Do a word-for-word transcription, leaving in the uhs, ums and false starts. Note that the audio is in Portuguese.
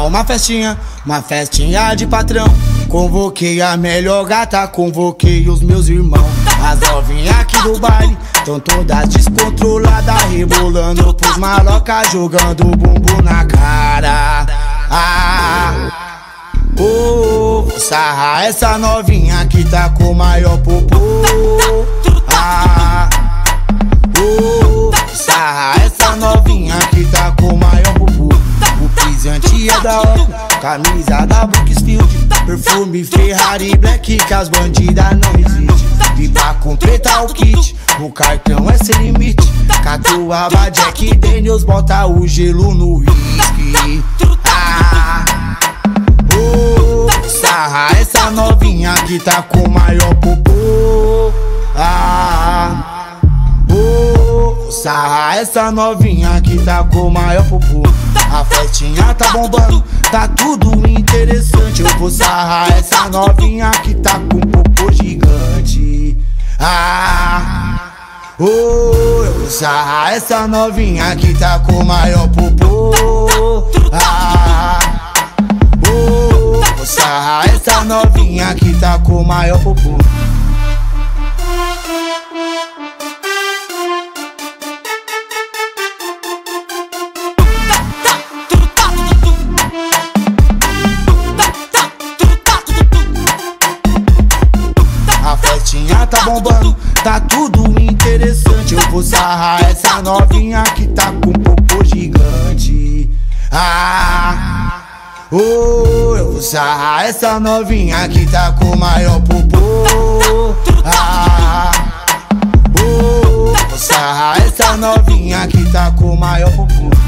uma festinha, uma festinha de patrão. Convoquei a melhor gata, convoquei os meus irmãos. As novinhas aqui do baile tão todas descontroladas, rebolando pros malocas, jogando bumbum na cara. Ah, oh, vou sarrar essa novinha que tá com o maior popô. Ah, oh, vou sarrar essa novinha que tá com o maior popô. O pisante é da hora, camisa da Brookfield, perfume Ferrari Black, que as bandidas não existem. E pra completar o kit, o cartão é sem limite. Catuaba Jack Daniels, bota o gelo no whisky. Ah, oh, sarra essa novinha que tá com o maior popô. Ah, oh, sarra essa novinha que tá com o maior popô. A festinha tá bombando, tá tudo interessante. Eu vou sarrar essa novinha que tá com popô gigante. Ah, oh, eu vou sarrar essa novinha que tá com o maior popô. Ah, oh, eu vou sarrar essa novinha que tá com o maior popô. Tá bombando, tá tudo interessante. Eu vou sarrar essa novinha que tá com popô gigante. Ah, oh, eu vou sarrar essa novinha que tá com o maior popô. Ah, oh, eu vou sarrar essa novinha que tá com o maior popô.